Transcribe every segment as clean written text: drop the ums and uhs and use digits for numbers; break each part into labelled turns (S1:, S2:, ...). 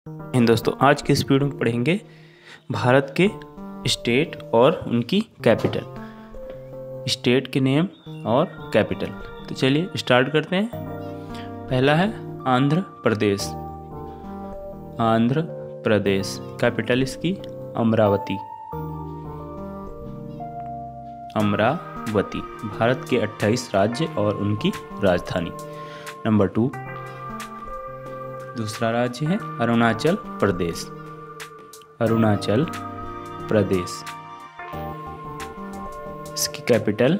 S1: दोस्तों, आज के इस वीडियो में पढ़ेंगे भारत के स्टेट और उनकी कैपिटल। स्टेट के नेम और कैपिटल। तो चलिए स्टार्ट करते हैं। पहला है आंध्र प्रदेश। आंध्र प्रदेश, कैपिटल इसकी अमरावती। अमरावती भारत के 28 राज्य और उनकी राजधानी। नंबर 2, दूसरा राज्य है अरुणाचल प्रदेश। अरुणाचल प्रदेश, इसकी capital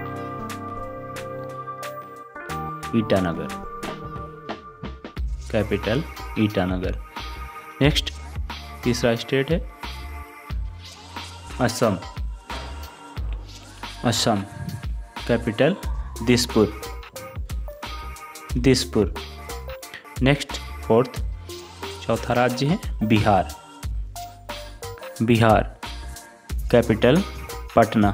S1: Itanagar. Capital Itanagar. Next, तीसरा स्टेट है Assam. Assam, capital Dispur. Dispur. Next, fourth, चौथा राज्य है Bihar. Bihar, capital Patna.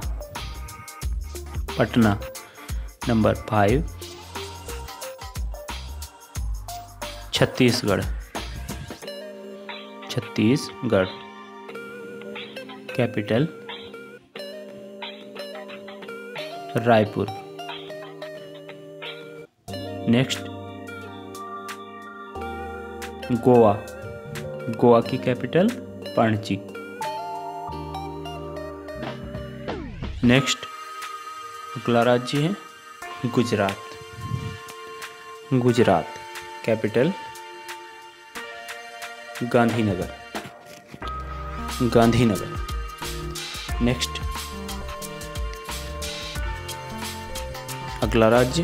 S1: Patna. Number 5, Chhattisgarh. Chhattisgarh, capital Raipur. Next, Goa. Goa की कैपिटल पणजी। नेक्स्ट, अगला राज्य है गुजरात। गुजरात, कैपिटल गांधीनगर। गांधीनगर। नेक्स्ट, अगला राज्य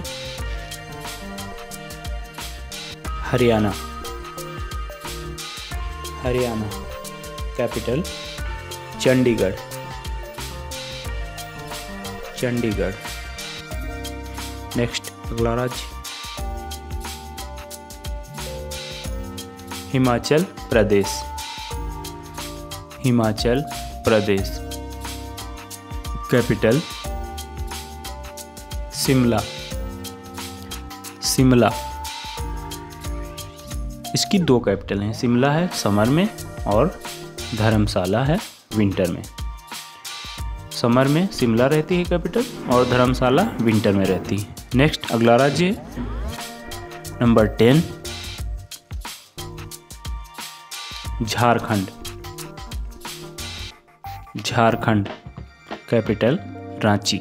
S1: हरियाणा। हरियाणा, कैपिटल चंडीगढ़। चंडीगढ़। नेक्स्ट, अगला राज्य हिमाचल प्रदेश। हिमाचल प्रदेश, कैपिटल शिमला। शिमला, इसकी 2 कैपिटल हैं। शिमला है समर में और धर्मशाला है विंटर में। समर में शिमला रहती है कैपिटल और धर्मशाला विंटर में रहती है। नेक्स्ट, अगला राज्य number 10 Jharkhand. Jharkhand, capital Ranchi.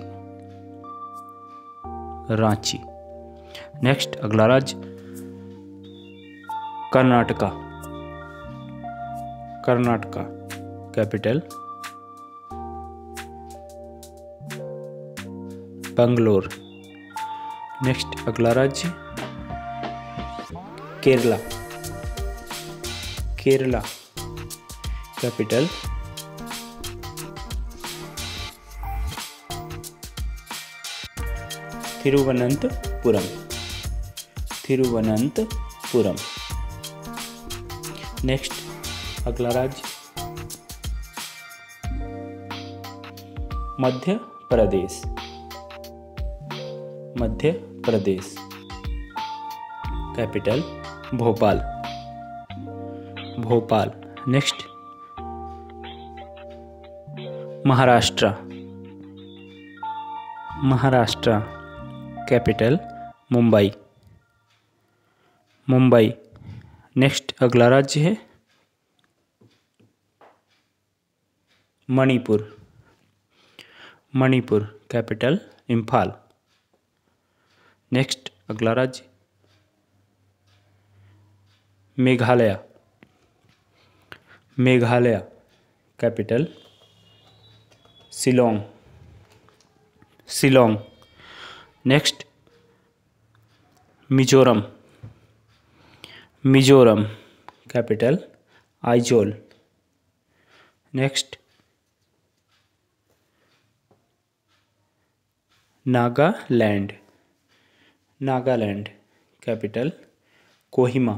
S1: Ranchi. Next, अगला राज्य कर्नाटका। कर्नाटका, कैपिटल बंगलोर। नेक्स्ट, अगला राज्य केरला। केरला, कैपिटल तिरुवनंतपुरम। तिरुवनंतपुरम। नेक्स्ट, अगला राज्य Madhya Pradesh. Madhya Pradesh, capital Bhopal. Bhopal. Next, Maharashtra. Maharashtra, capital Mumbai. Mumbai. Next, अगला राज्य है मणिपुर। मणिपुर, कैपिटल इम्फाल। नेक्स्ट, अगला राज्य Meghalaya. Meghalaya, capital Shillong. Shillong. Next, Mizoram. Mizoram, capital Aizawl. Next, Nagaland. Nagaland, capital Kohima.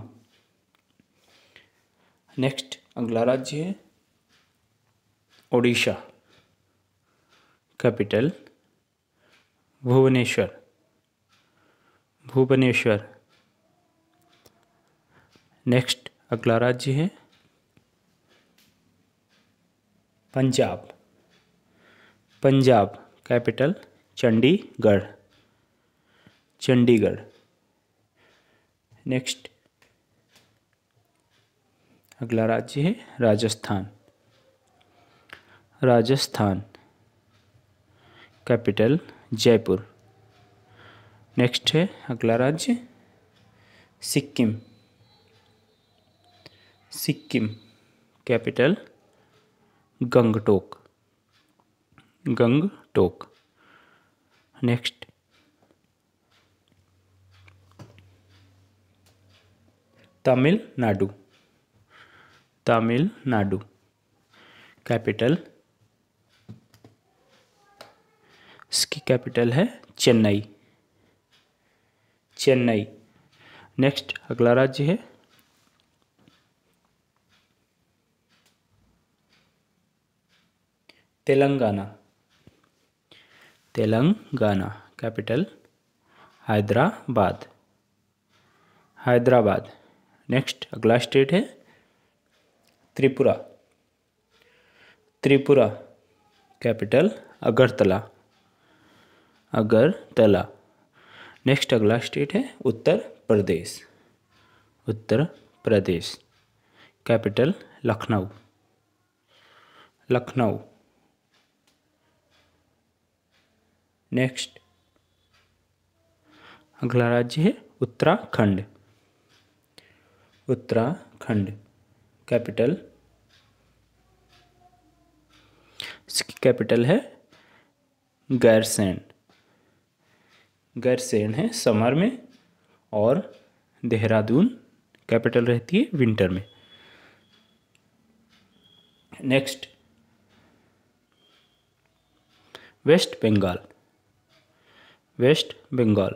S1: Next, अगला राज्य है ओडिशा। कैपिटल भुवनेश्वर। भुवनेश्वर। नेक्स्ट, अगला राज्य है पंजाब। पंजाब कैपिटल चंडीगढ़। चंडीगढ़। नेक्स्ट अगला राज्य है राजस्थान। राजस्थान कैपिटल जयपुर। नेक्स्ट है अगला राज्य Sikkim. Sikkim capital Gangtok. Gangtok. Next Tamil Nadu. Tamil Nadu capital, इसकी कैपिटल है चेन्नई। चेन्नई। नेक्स्ट अगला राज्य है तेलंगाना। तेलंगाना कैपिटल हैदराबाद। हैदराबाद। नेक्स्ट अगला स्टेट है त्रिपुरा। त्रिपुरा कैपिटल अगरतला। अगरतला। नेक्स्ट अगला स्टेट है उत्तर प्रदेश। उत्तर प्रदेश कैपिटल लखनऊ। लखनऊ। नेक्स्ट अगला राज्य है उत्तराखंड। उत्तराखंड कैपिटल, इसकी कैपिटल है गैरसैंण। गैरसैंण है समर में और देहरादून कैपिटल रहती है विंटर में। नेक्स्ट वेस्ट बंगाल। वेस्ट बंगाल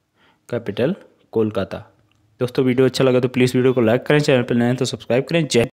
S1: कैपिटल कोलकाता। दोस्तों वीडियो अच्छा लगा तो प्लीज़ वीडियो को लाइक करें, चैनल पर नए हैं तो सब्सक्राइब करें। जय